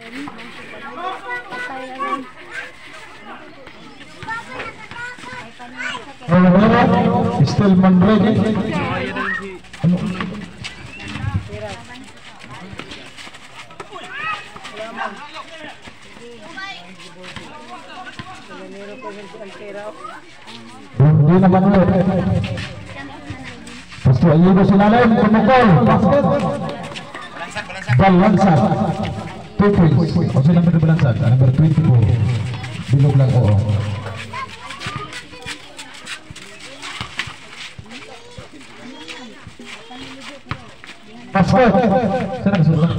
Still Mandrake. Hindi naman ulit. Pasto ayudo silalim, pemukul, basket. Balansan. 2 points. O sila number balansan, number 24. Bilog lang, oo. Basket. Sana kesuruh.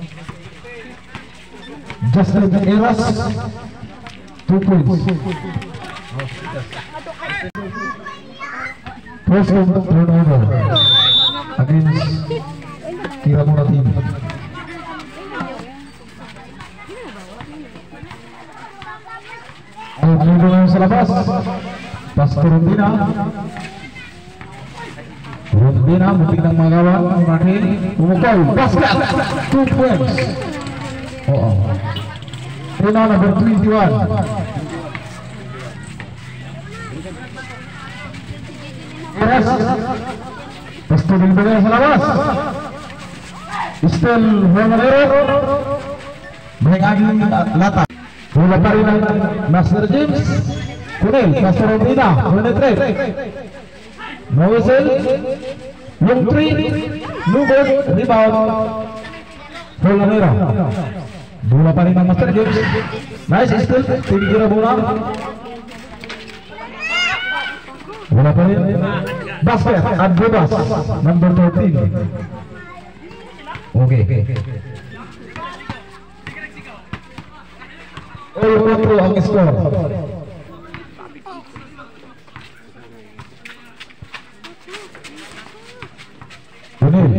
Justin Eras 2 points. First turnover against Kiramura team. Ayo sa labas. Pastor Rondina. Rondina muntik nang magawa ang Rahim. Umukay. Basket. 2 points. Oo. Rina number 21. Eras. Pasto bilbigay sa labas. Still Juanero. Mahingaging lata. Bola pa rin ang Master James. Kunil, Pastor Rondina. 23. No whistle. Yung 3. No good. Rebound. Juanero. Bola pa rin ang Master James. Nice still. Tinigil na bola. Bola pa rin. Basket at bebas. Number 13. Okay. All 4 ang score. Kunil.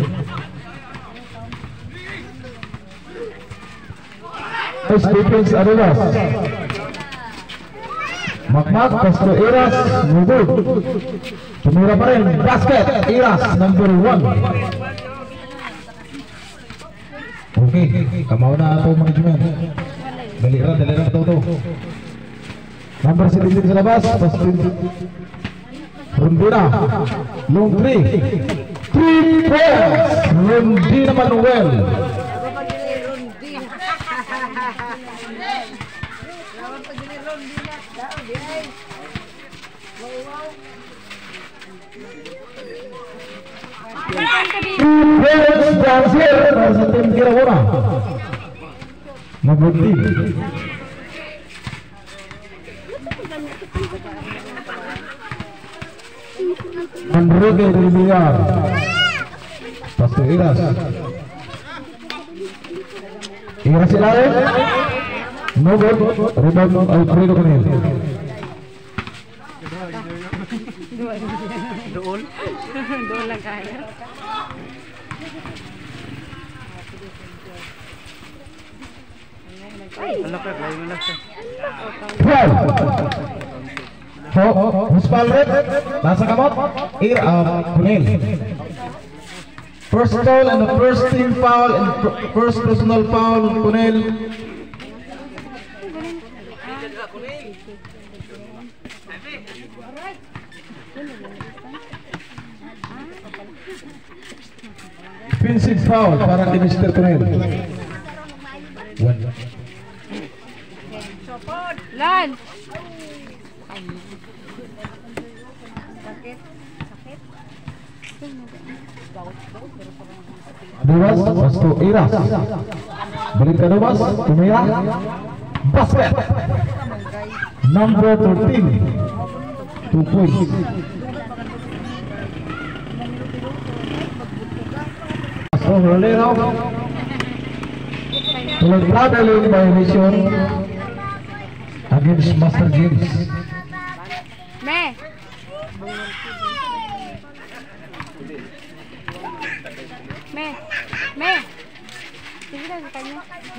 Nice defense Arenas. Makmak, Pastor Eras, Nubud. Tumira pa rin, basket, Eras, number 1. Okay, kamaw na ito management. Dalira ito. Number 17 sa labas, Pastor Rondina. Long 3. 3 points. Rondina Manuel. Berhasil dari tim Kiramura membukti Mandrake dari Biar Pastor Iras silain no good rebound Alfredo Kunil doon lang kaya. Muspalret nasa kamot Kunil. First foul and the first team foul and first personal foul Kunil. Defensive foul para di Mr. Kunil. Lan. Duas, Pastor Iras. Balik ke Duas, Tumira. Basket. Number 13. 2 points. Pastor Rolero. Traveling violation against Master James. Me. Sige na kanya.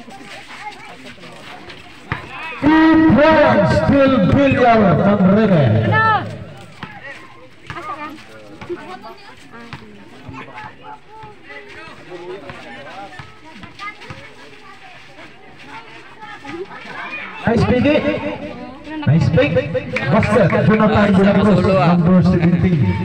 Still Billiar Mandrake. No. Asa ka? Nice PG. Nice pick. Basket. Jonathan de la Cruz, number 17.